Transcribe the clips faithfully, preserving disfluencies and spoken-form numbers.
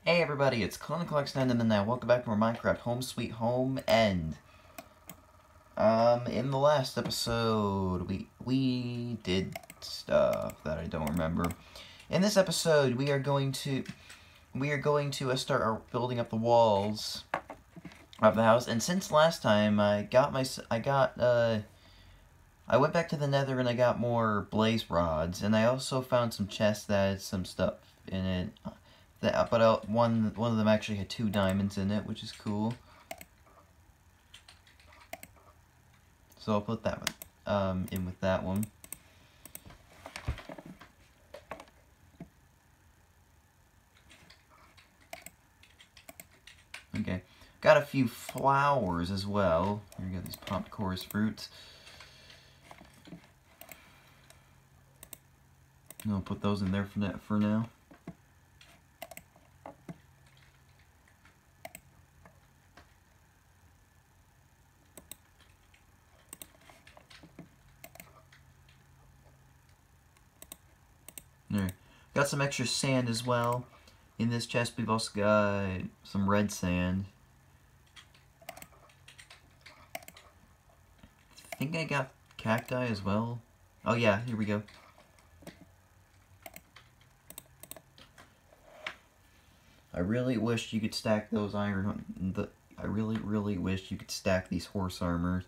Hey everybody, it's Clinical Extended and now welcome back to more Minecraft Home Sweet Home End. Um, in the last episode, we we did stuff that I don't remember. In this episode, we are going to we are going to uh, start our building up the walls of the house. And since last time, I got my I got uh I went back to the Nether and I got more blaze rods, and I also found some chests that had some stuff in it. That, but uh, one one of them actually had two diamonds in it, which is cool. So I'll put that one, um, in with that one. Okay, got a few flowers as well. Here we got these popped chorus fruits. I'll put those in there for that for now. There. Got some extra sand as well. In this chest we've also got some red sand. I think I got cacti as well. Oh yeah, here we go. I really wish you could stack those iron. The I really, really wish you could stack these horse armors.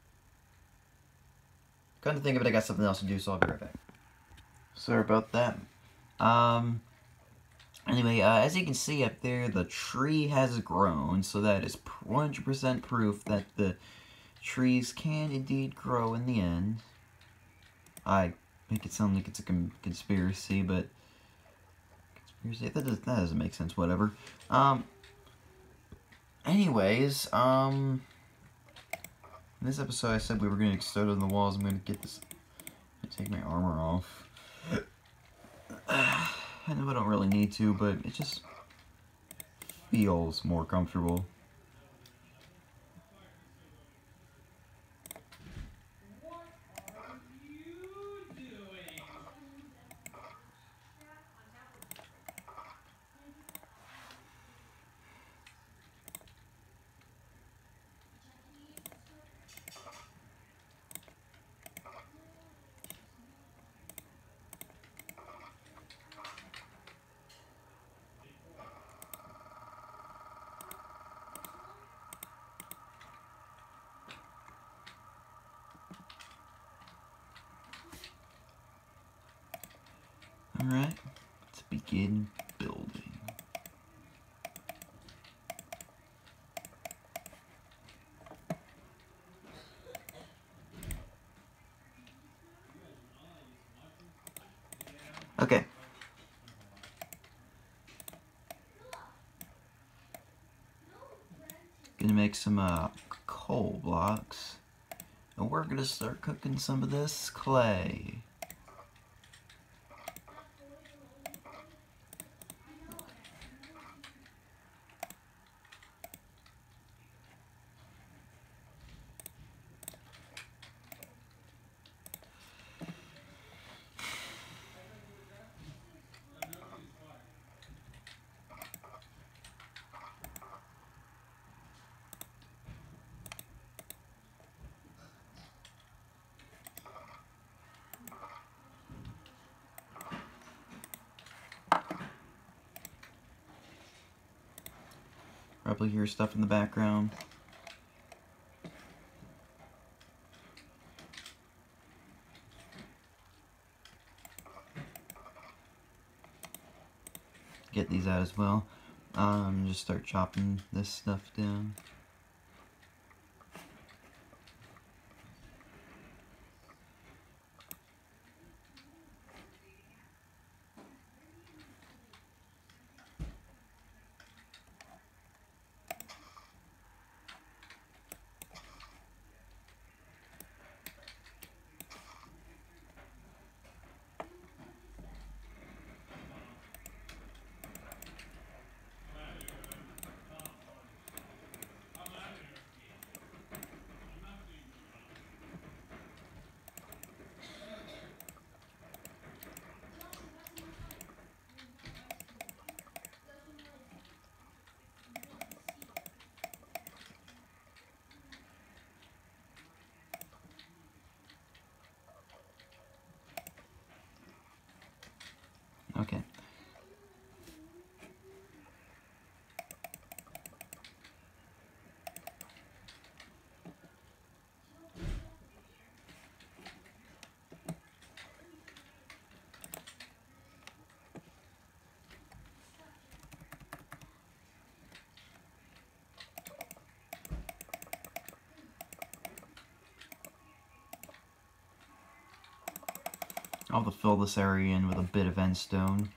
Come to think of it, I got something else to do, so I'll be right back. Sorry about that. Um. Anyway, uh, as you can see up there, the tree has grown, so that is one hundred percent proof that the trees can indeed grow in the end. I make it sound like it's a conspiracy, but conspiracy that doesn't, that doesn't make sense. Whatever. Um. Anyways, um. In this episode, I said we were going to get started on the walls. I'm going to get this. I'm gonna take my armor off. I know I don't really need to, but it just feels more comfortable. Alright, let's begin building. Okay. Gonna make some uh, coal blocks. And we're gonna start cooking some of this clay. Probably hear stuff in the background. Get these out as well. Um, just start chopping this stuff down. I'll have to fill this area in with a bit of endstone.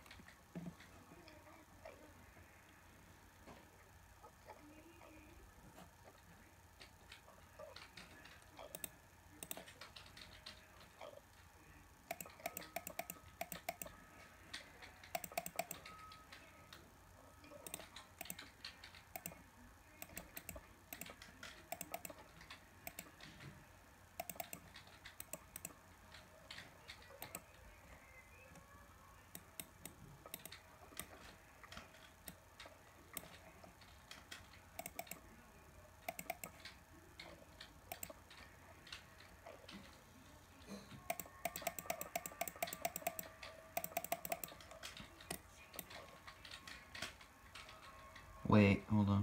Wait, hold on.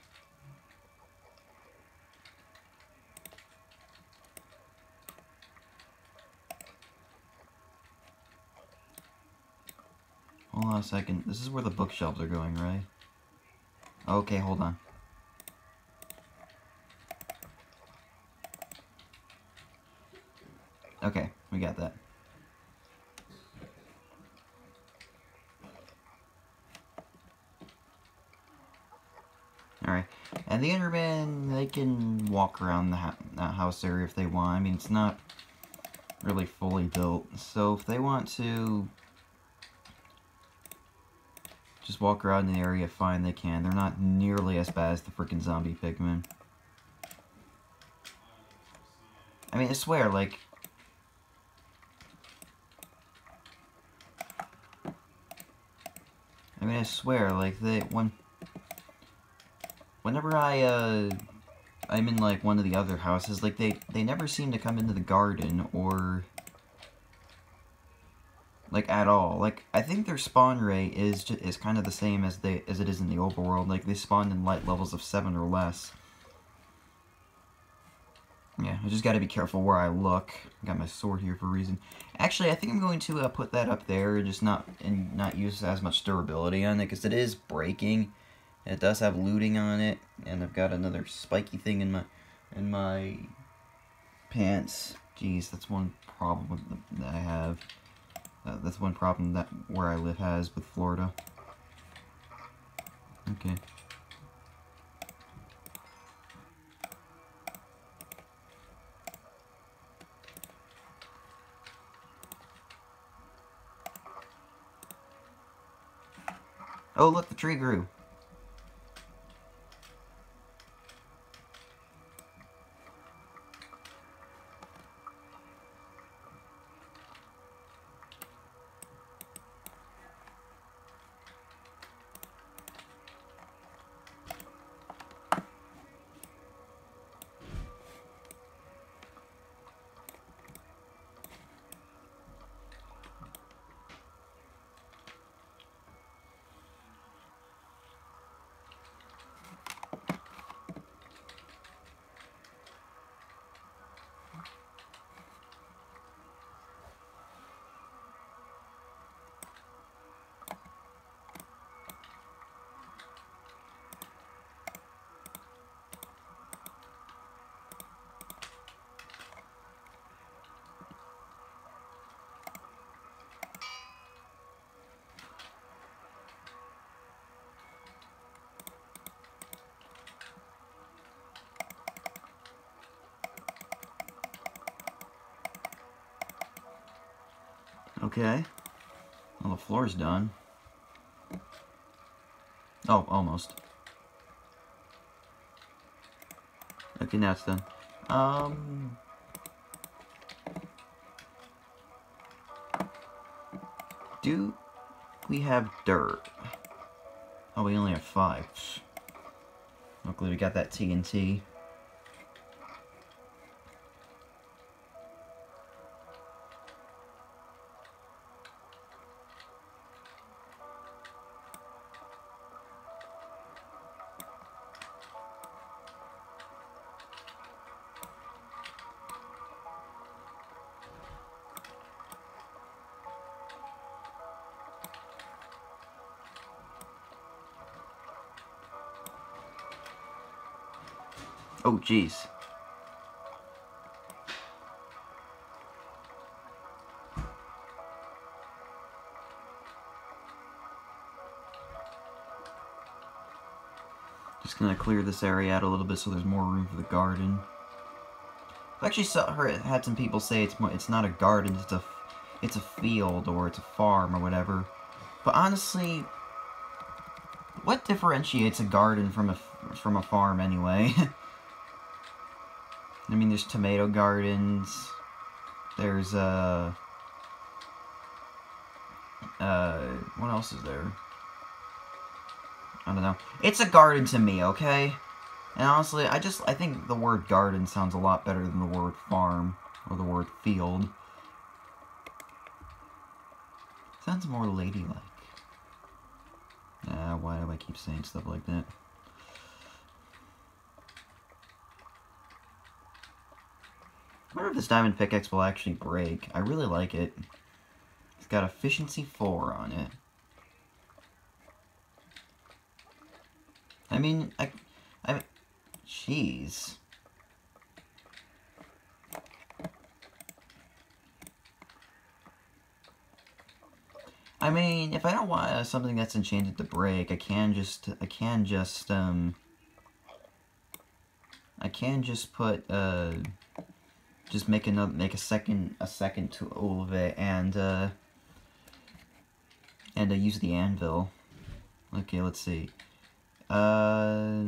Hold on a second. This is where the bookshelves are going, right? Okay, hold on. Okay, we got that. Alright, and the Endermen, they can walk around the ha that house area if they want. I mean, it's not really fully built, so if they want to just walk around the area, fine, they can. They're not nearly as bad as the freaking zombie pigmen. I mean, I swear, like... I mean, I swear, like, they... when... Whenever I, uh... I'm in, like, one of the other houses, like, they, they never seem to come into the garden, or... like, at all. Like, I think their spawn rate is just, is kind of the same as they as it is in the overworld. Like, they spawn in light levels of seven or less. Yeah, I just gotta be careful where I look. I got my sword here for a reason. Actually, I think I'm going to uh, put that up there and just not and not use as much durability on it, because it is breaking. And it does have looting on it, and I've got another spiky thing in my in my pants. Jeez, that's one problem that I have. Uh, that's one problem that where I live has with Florida. Okay. Oh, look, the tree grew. Okay. Well, the floor's done. Oh, almost. Okay, now it's done. Um... Do we have dirt? Oh, we only have five. Luckily we got that T N T. Oh, jeez. Just gonna clear this area out a little bit so there's more room for the garden. I actually saw her had some people say it's more, it's not a garden, it's a it's a field or it's a farm or whatever. But honestly, what differentiates a garden from a from a farm anyway? I mean, there's tomato gardens. There's uh uh what else is there? I don't know. It's a garden to me, okay? And honestly, I just, I think the word garden sounds a lot better than the word farm, or the word field. Sounds more ladylike. Ah, uh, why do I keep saying stuff like that? I wonder if this diamond pickaxe will actually break. I really like it. It's got efficiency four on it. I mean, I, I mean, jeez. I mean, if I don't want uh, something that's enchanted to break, I can just, I can just, um, I can just put, uh, just make another, make a second, a second tool of it, and, uh, and uh, use the anvil. Okay, let's see. Uh,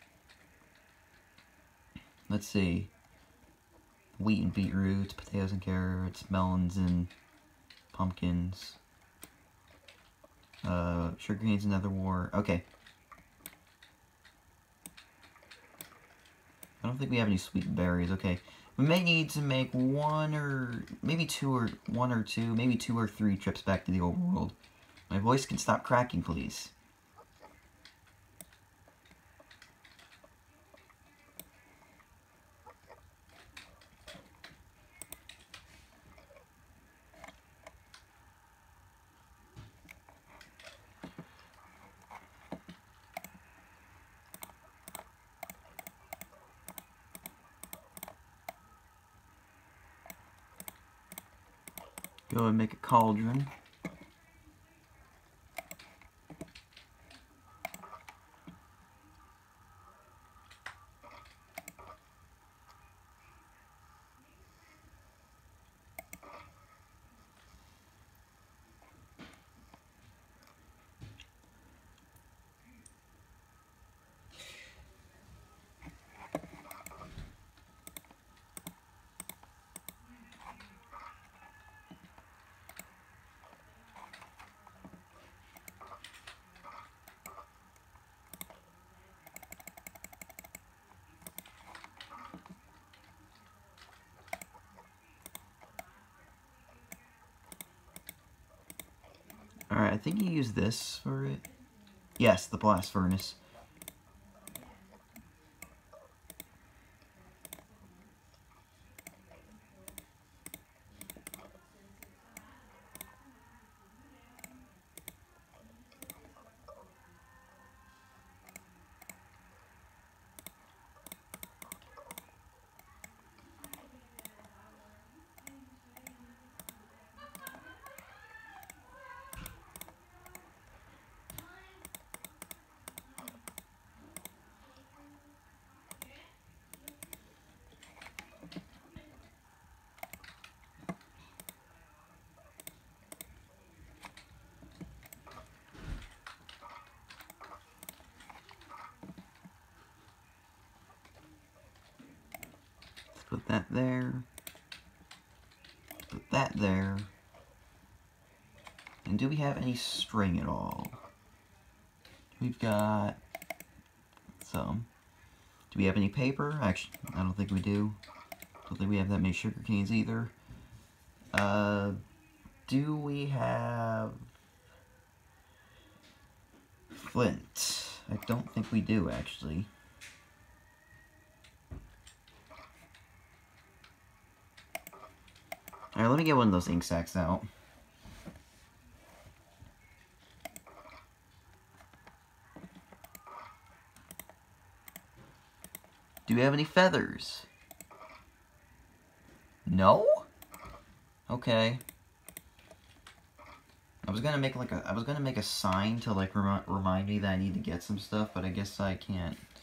let's see. Wheat and beetroot, potatoes and carrots, melons and pumpkins. Uh, sugar canes and other war. Okay. I don't think we have any sweet berries. Okay. We may need to make one or maybe two or one or two, maybe two or three trips back to the old world. My voice can stop cracking, please. Go and make a cauldron. Alright, I think you use this for it. Yes, the blast furnace. Put that there. Put that there. And do we have any string at all? We've got some. Do we have any paper? Actually, I don't think we do. Don't think we have that many sugar canes either. Uh, do we have flint? I don't think we do, actually. Alright, let me get one of those ink sacks out. Do we have any feathers? No? Okay. I was gonna make like a I was gonna make a sign to like remi remind me that I need to get some stuff, but I guess I can't.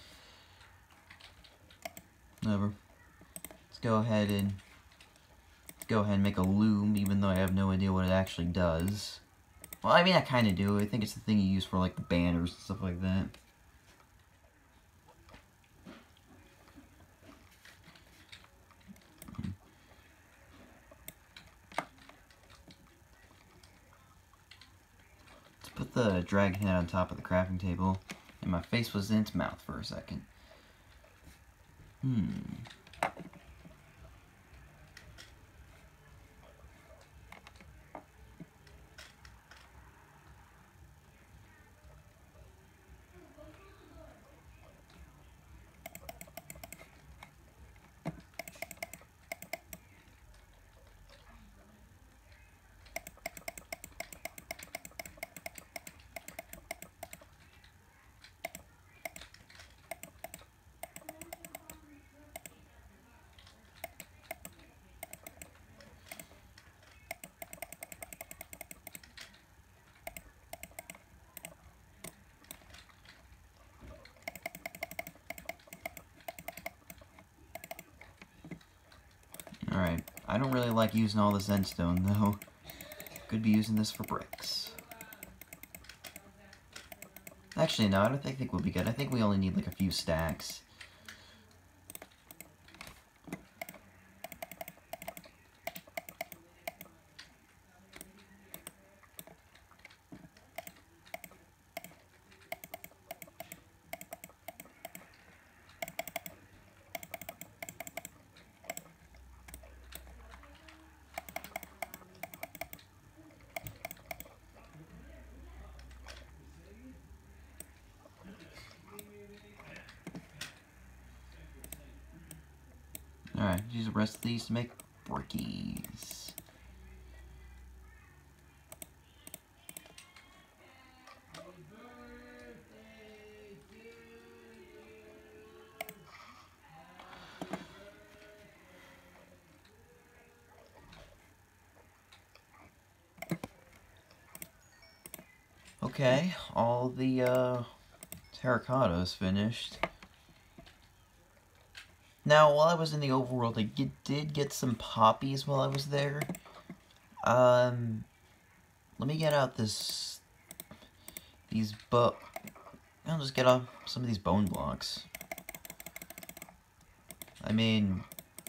Whatever. Let's go ahead and let's go ahead and make a loom, even though I have no idea what it actually does. Well, I mean, I kind of do. I think it's the thing you use for like the banners and stuff like that. Let's put the dragon head on top of the crafting table, and my face was in its mouth for a second. Hmm. Alright, I don't really like using all this endstone, though. Could be using this for bricks. Actually, no, I don't think, think we'll be good. I think we only need like a few stacks. Alright, use the rest of these to make brickies. Okay, all the uh, terracotta is finished. Now, while I was in the overworld, I get, did get some poppies while I was there. Um, let me get out this, these bo- I'll just get off some of these bone blocks. I mean,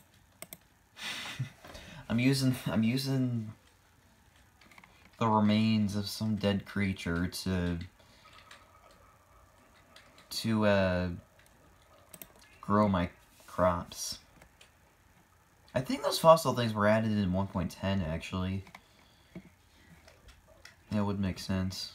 I'm using, I'm using the remains of some dead creature to, to, uh, grow my crops. I think those fossil things were added in one point ten, actually. That would make sense.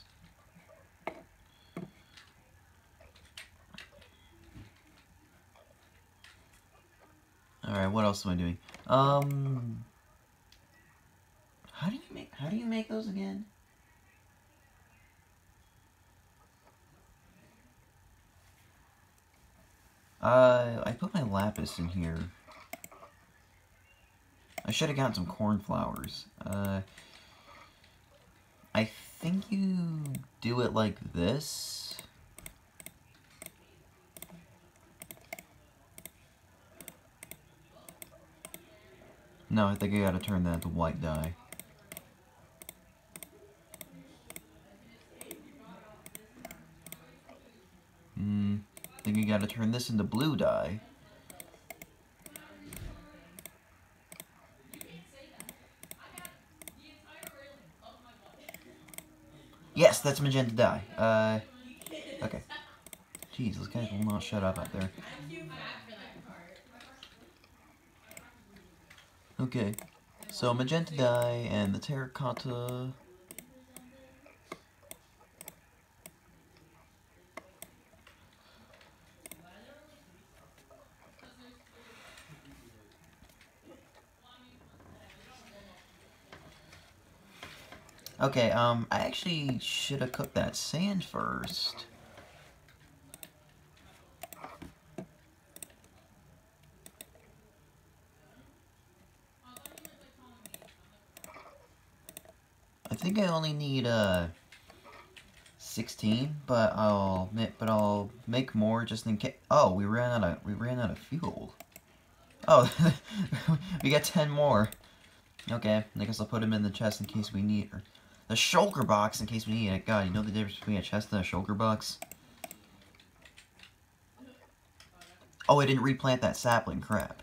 Alright, what else am I doing? Um... How do you make, how do you make those again? Uh, I put my lapis in here. I should have gotten some cornflowers. Uh, I think you do it like this. No, I think I gotta turn that to white dye. Hmm, I think you gotta turn this into blue dye. Yes, that's magenta dye. Uh, okay. Jeez, those guys will not shut up out there. Okay, so magenta dye and the terracotta. Okay, um, I actually should have cooked that sand first. I think I only need, uh, sixteen, but I'll, but I'll make more just in case. Oh, we ran out of, we ran out of fuel. Oh, we got ten more. Okay, I guess I'll put them in the chest in case we need or the shulker box in case we need it. God, you know the difference between a chest and a shulker box? Oh, I didn't replant that sapling. Crap.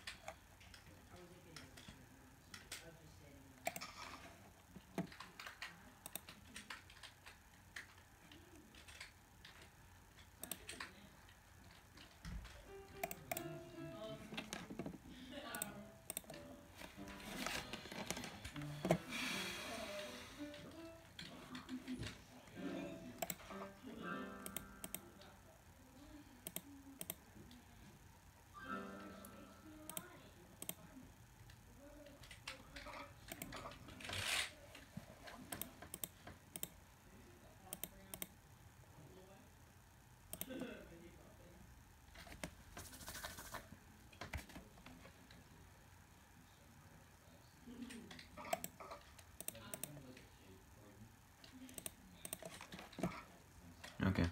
Okay.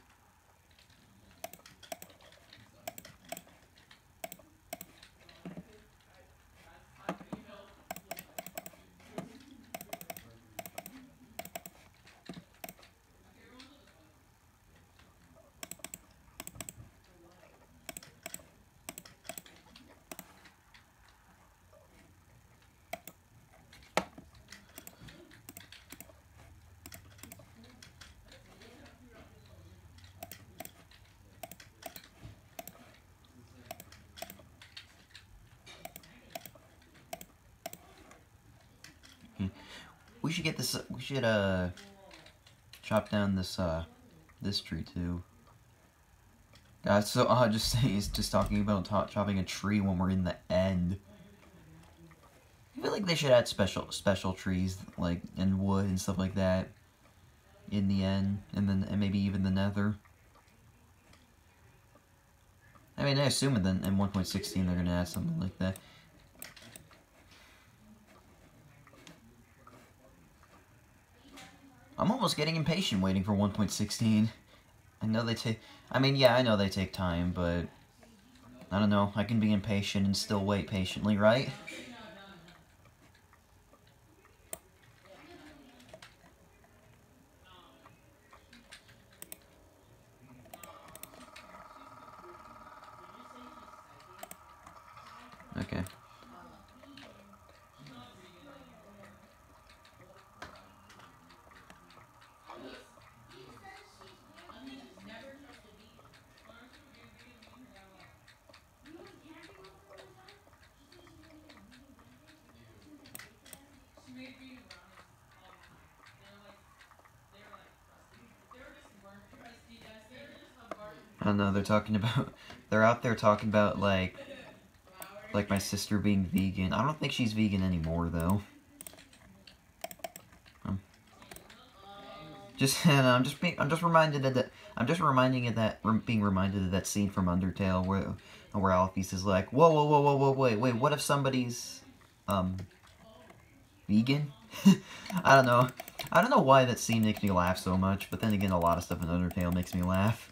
We should get this. We should uh chop down this uh this tree too. That's so odd. Just he's just talking about top chopping a tree when we're in the end. I feel like they should add special special trees like and wood and stuff like that in the end, and then and maybe even the Nether. I mean, I assume in, the, in one point sixteen they're gonna add something like that. I'm almost getting impatient waiting for one point sixteen. I know they take... I mean, yeah, I know they take time, but... I don't know. I can be impatient and still wait patiently, right? Okay. I don't know, they're talking about... They're out there talking about, like... Like my sister being vegan. I don't think she's vegan anymore, though. Um, just, and I'm just being... I'm just reminded of that... I'm just reminding of that... Being reminded of that scene from Undertale where... Where Alphys is like, whoa, whoa, whoa, whoa, whoa, wait, wait, what if somebody's... Um... Vegan? I don't know. I don't know why that scene makes me laugh so much, but then again, a lot of stuff in Undertale makes me laugh.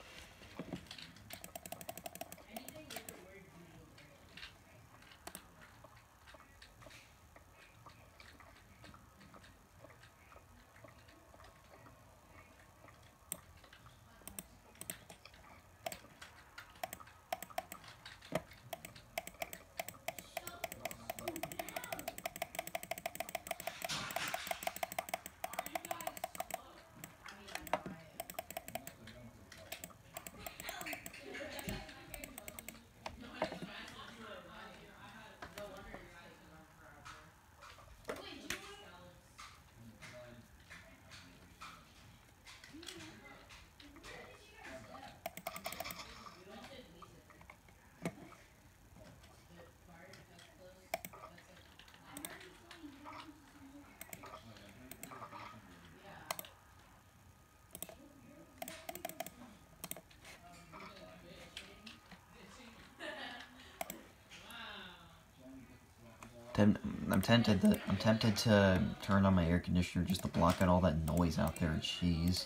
I'm tempted to, I'm tempted to turn on my air conditioner just to block out all that noise out there. Jeez.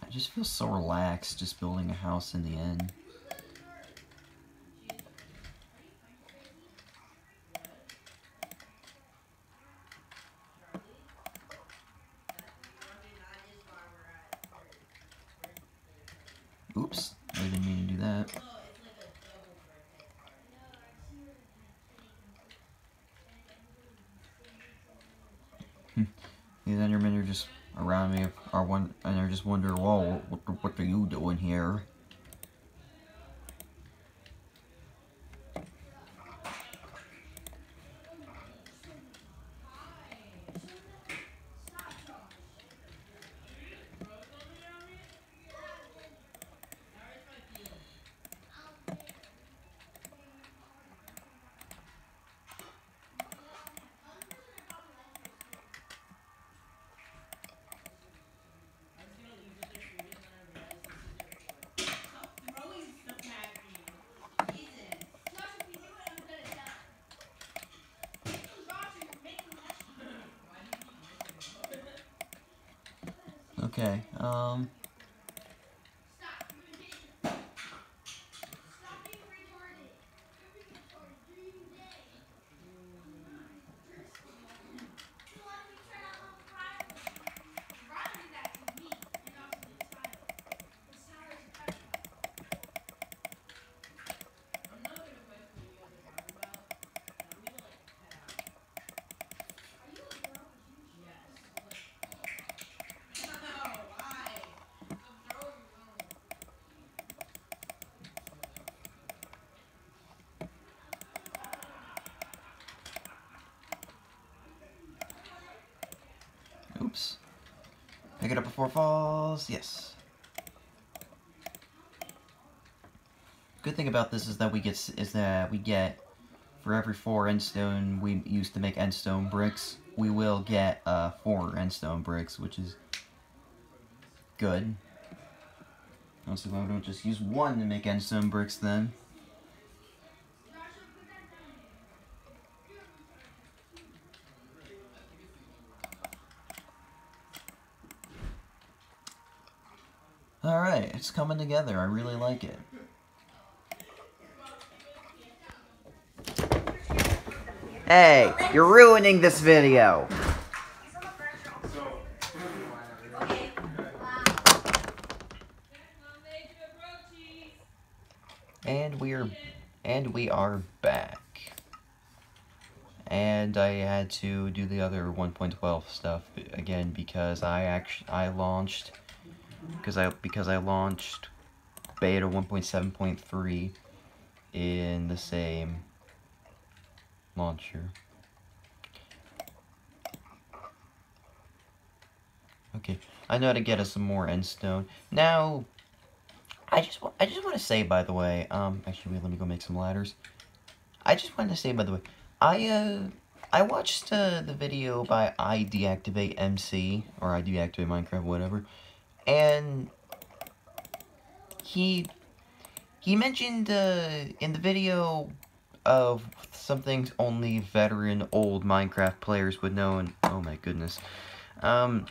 It just feels so relaxed just building a house in the end. Oops, I didn't mean to do that. These Endermen are just around me, are one, and they're just wondering, whoa, what, what are you doing here? Okay, um... Oops. Pick it up before it falls. Yes. Good thing about this is that we get is that we get for every four endstone we used to make endstone bricks, we will get uh, four endstone bricks, which is good. Also, why don't just use one to make endstone bricks then? Alright, it's coming together. I really like it. Hey, you're ruining this video! And we're and we are back. And I had to do the other one point twelve stuff again because I actually I launched because I because I launched beta one point seven point three in the same launcher. Okay, I know how to get us some more endstone. Now, I just I just want to say, by the way, um, actually, wait, let me go make some ladders. I just wanted to say, by the way, I uh I watched uh, the video by I Deactivate M C or I Deactivate Minecraft, whatever, and he he mentioned uh, in the video of something only veteran old Minecraft players would know, and oh my goodness, um.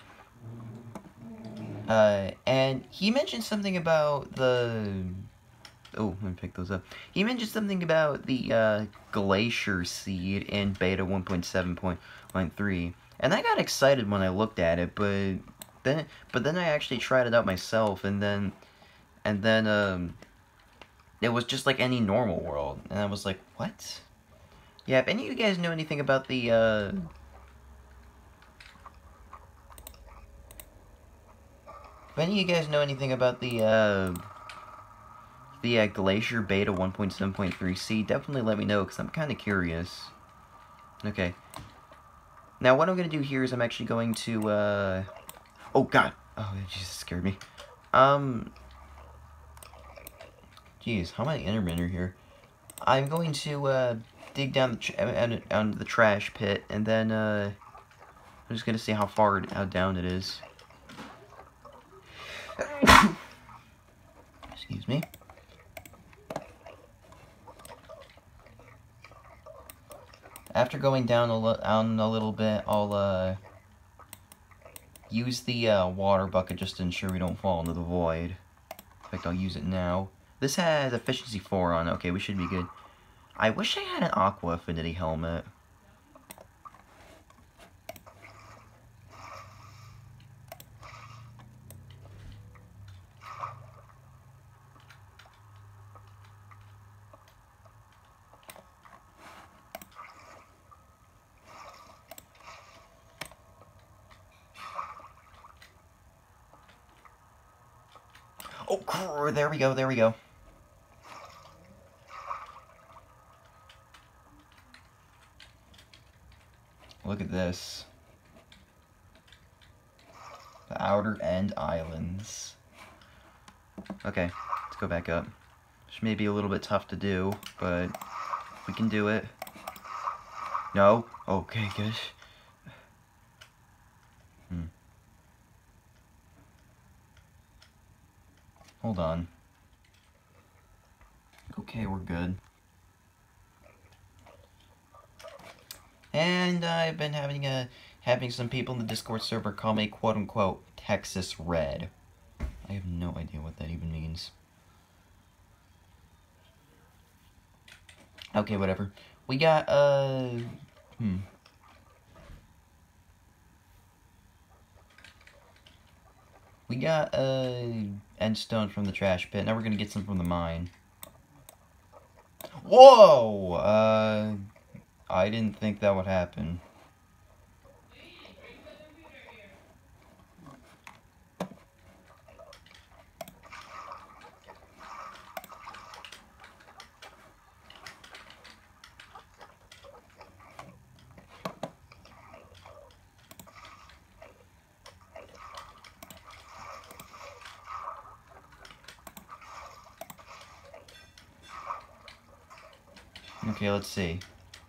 Uh, and he mentioned something about the... Oh, let me pick those up. He mentioned something about the uh, Glacier Seed in beta one point seven point three. And I got excited when I looked at it, but then but then I actually tried it out myself, and then and then um, it was just like any normal world, and I was like, what? Yeah, if any of you guys know anything about the uh, If any of you guys know anything about the, uh, the uh, Glacier Beta one point seven point three C, definitely let me know, because I'm kind of curious. Okay. Now, what I'm going to do here is I'm actually going to, uh... Oh, God! Oh, Jesus, scared me. Um... Jeez, how many Endermen are here? I'm going to, uh, dig down the, tr down the trash pit, and then, uh... I'm just going to see how far, how down it is. Excuse me. After going down a, down a little bit, I'll, uh... use the uh, water bucket just to ensure we don't fall into the void. In fact, I'll use it now. This has efficiency four on it. Okay, we should be good. I wish I had an Aqua Affinity helmet. Oh, there we go, there we go. Look at this. The Outer End Islands. Okay, let's go back up. Which may be a little bit tough to do, but we can do it. No? Okay, good. Hmm. Hold on. Okay, we're good. And I've been having a having some people in the Discord server call me quote-unquote Texas Red. I have no idea what that even means. Okay, whatever. We got, uh... Hmm. We got, uh... end stone from the trash pit. Now we're gonna get some from the mine. Whoa! Uh... I didn't think that would happen. Okay, let's see.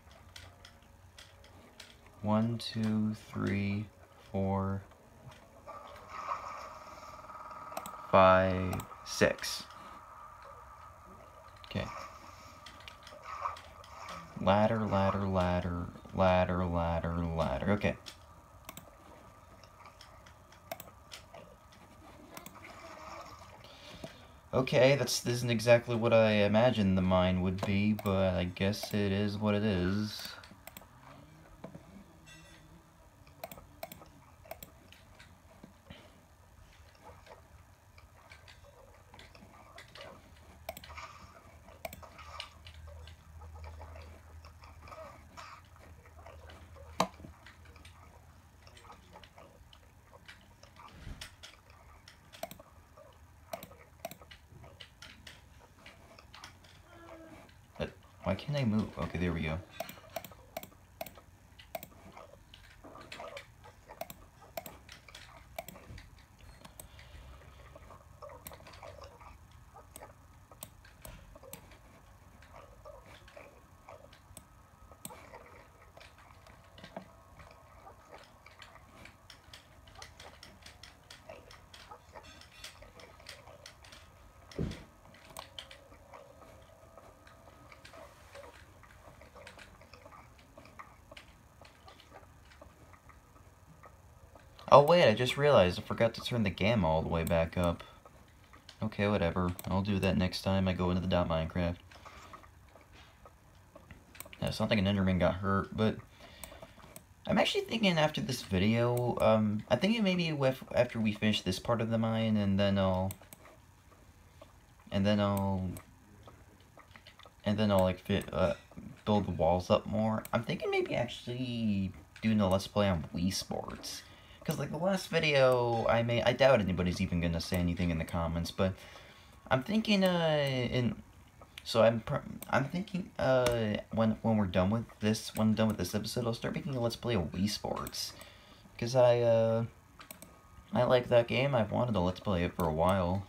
One, two, three, four, five, six. Okay. Ladder, ladder, ladder, ladder, ladder, ladder. Okay. Okay, that's this isn't exactly what I imagined the mine would be, but I guess it is what it is. But why can't I move? Okay, there we go. Oh wait, I just realized I forgot to turn the gamma all the way back up. Okay, whatever. I'll do that next time I go into the dot Minecraft. Yeah, it's not like an Enderman got hurt, but I'm actually thinking after this video, um, I'm thinking maybe with, after we finish this part of the mine, and then I'll, and then I'll, and then I'll like fit, uh, build the walls up more. I'm thinking maybe actually doing a Let's Play on Wii Sports. Because, like, the last video I made, I doubt anybody's even going to say anything in the comments, but I'm thinking, uh, in, so I'm, pr I'm thinking, uh, when, when we're done with this, when I'm done with this episode, I'll start making a Let's Play of Wii Sports. Because I, uh, I like that game, I've wanted to Let's Play it for a while.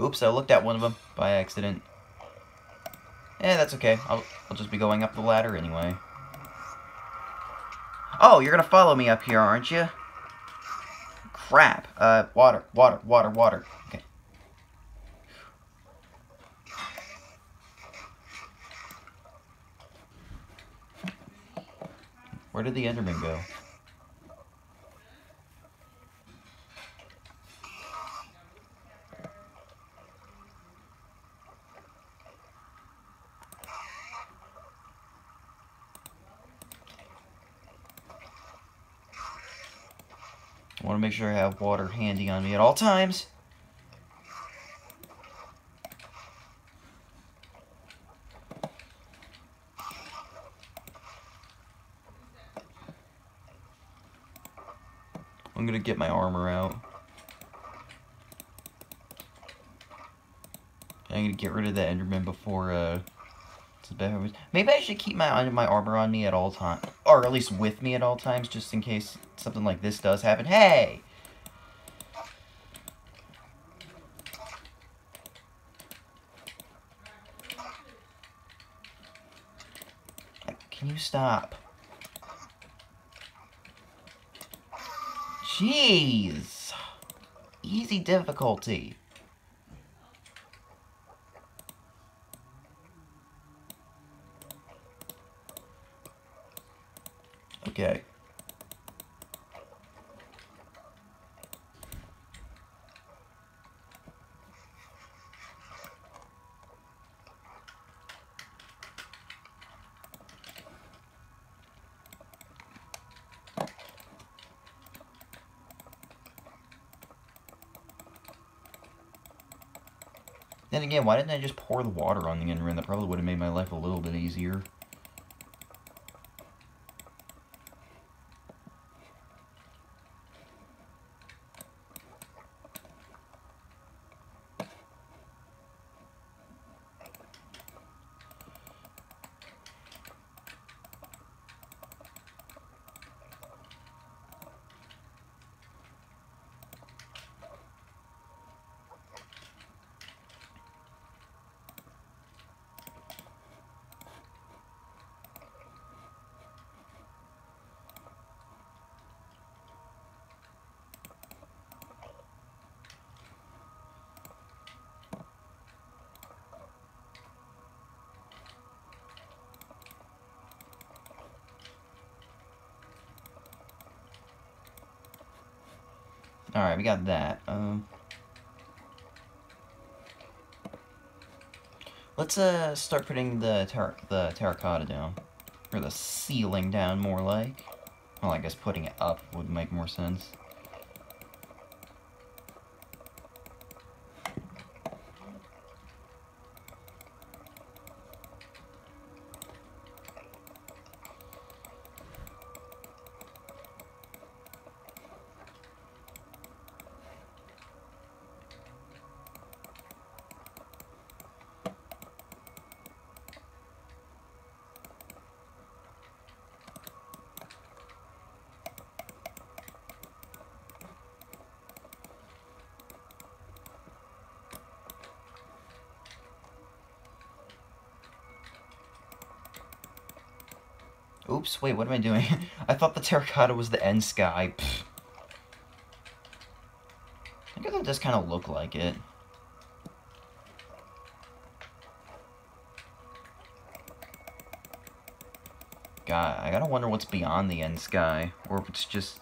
Oops, I looked at one of them by accident. Eh, that's okay. I'll, I'll just be going up the ladder anyway. Oh, you're gonna follow me up here, aren't you? Crap. Uh, water, water, water, water. Okay. Where did the Enderman go? I want to make sure I have water handy on me at all times. I'm gonna get my armor out. I'm gonna get rid of that Enderman before, uh... maybe I should keep my my armor on me at all times. Or at least with me at all times, just in case something like this does happen. Hey! Can you stop? Jeez! Easy difficulty. Okay. Then again, why didn't I just pour the water on the Enderman? That probably would have made my life a little bit easier. Alright, we got that. Um, let's uh start putting the ter the terracotta down. Or the ceiling down, more like. Well, I guess putting it up would make more sense. Oops, wait, what am I doing? I thought the terracotta was the end sky. Pfft. I guess it does kind of look like it. God, I gotta wonder what's beyond the end sky. Or if it's just...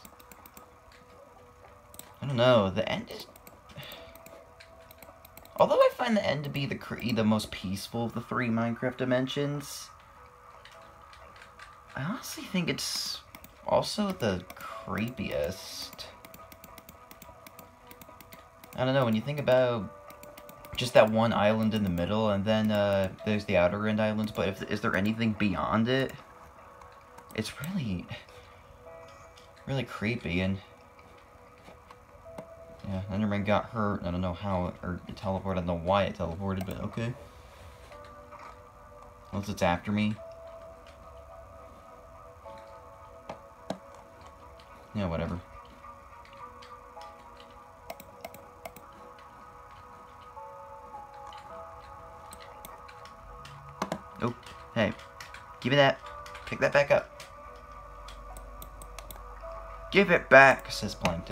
I don't know, the end is... Although I find the end to be the, cre the most peaceful of the three Minecraft dimensions, I honestly think it's also the creepiest. I don't know, when you think about just that one island in the middle, and then uh, there's the outer end islands, but if, is there anything beyond it? It's really, really creepy, and yeah, Enderman got hurt. I don't know how, or it teleported. I don't know why it teleported, but okay. Unless it's after me. Yeah, whatever. Oh, hey. Give me that. Pick that back up. Give it back, says Plankton.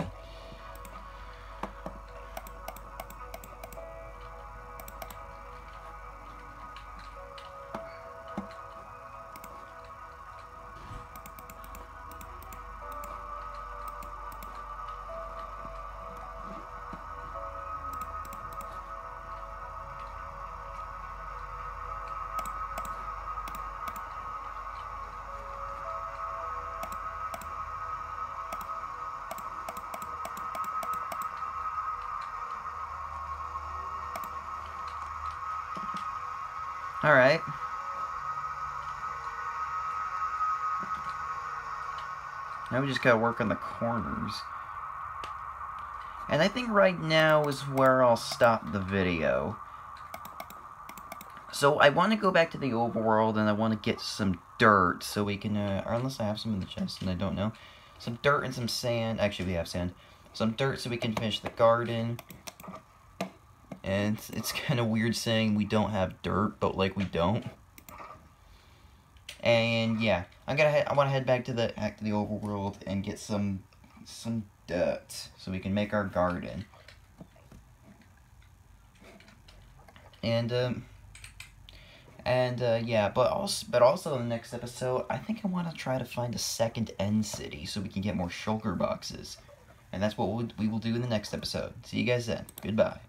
Alright. Now we just gotta work on the corners. And I think right now is where I'll stop the video. So I want to go back to the overworld and I want to get some dirt so we can, uh, or unless I have some in the chest and I don't know. Some dirt and some sand. Actually, we have sand. Some dirt so we can finish the garden. And it's, it's kind of weird saying we don't have dirt, but like we don't. And yeah, I'm gonna head, I want to head back to the back to the overworld and get some some dirt so we can make our garden. And um and uh, yeah, but also but also in the next episode, I think I want to try to find a second end city so we can get more shulker boxes. And that's what we'll, we will do in the next episode. See you guys then. Goodbye.